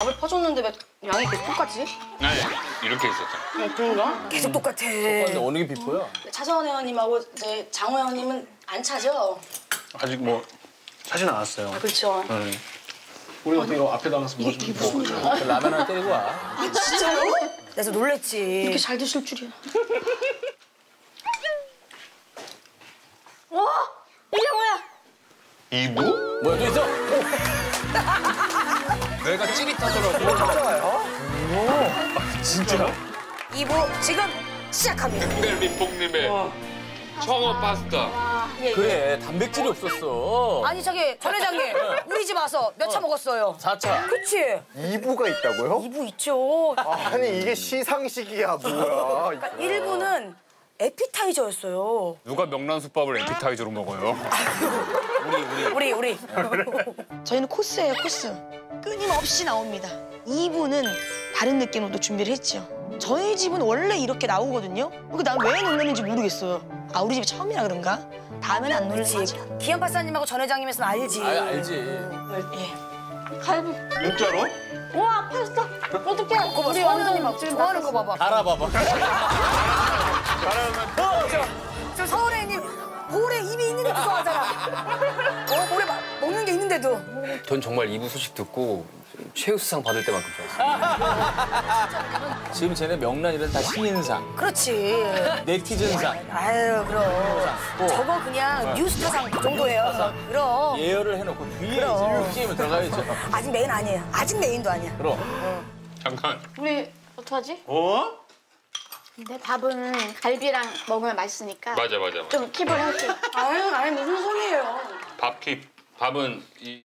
밥을 퍼줬는데 왜 양이 계속 똑같지? 네, 이렇게 있었잖아. 그런가? 계속 똑같아. 근데 어느 게 비포야? 차정원 회원님하고 이제 장호 회원님은 안 차죠? 아직 뭐 사진 않았어요. 아, 그렇죠. 네. 우리 어떻게 이거 앞에 나가서 뭐 좀 먹을까? 라면 하나 때리고 와. 아, 진짜요? 그래서 놀랬지. 이렇게 잘 드실 줄이야. 와! 이게 뭐야? 이부? 뭐야, 또 있어? 뇌가 찌릿하더라고. 진짜? 2부 지금 시작합니다. 특별비폭님의 청어 파스타. 그래, 단백질이 없었어. 아니 저기 전 회장님 우리 집 와서 몇 차 먹었어요? 4차. 그치? 2부가 있다고요? 2부 있죠. 아니 이게 시상식이야 뭐야. 1부는 에피타이저였어요. 누가 명란솥밥을 에피타이저로 먹어요? 우리. 저희는 코스예요, 코스. 끊임없이 나옵니다. 2부는 다른 느낌으로 또 준비를 했죠. 저희 집은 원래 이렇게 나오거든요. 그러니까 난 왜 놀랐는지 모르겠어요. 아, 우리 집이 처음이라 그런가? 다음엔 안 놀랄지. 기현 박사님하고 전 회장님에서는 알지. 알지. 예. 갈비. 진짜로? 우와, 파스타. 어떡해. 그거 봐, 우리 선 완전 회장님 막 좋아하는 거 봐봐. 알아봐봐. 저 서울애님 볼에 입이 있는데도 좋아하잖아. 볼에 먹는 게 있는데도. 전 정말 이부 소식 듣고 최우수상 받을 때만큼 좋았어요. 지금 쟤네 명란이란 다 신인상, 그렇지. 네티즌상, 아유 그럼. 저거 그냥 뉴스타상 그 정도예요. 그럼. 예열을 해놓고 뒤에 이제 그럼. 게임을 들어가야죠. 아직 메인 아니에요. 아직 메인도 아니야. 그럼. 잠깐. 우리 어떡하지? 어? 근데 밥은 갈비랑 먹으면 맛있으니까 맞아. 좀 킵을 할게요. 아유, 무슨 소리예요. 밥킵. 밥은 이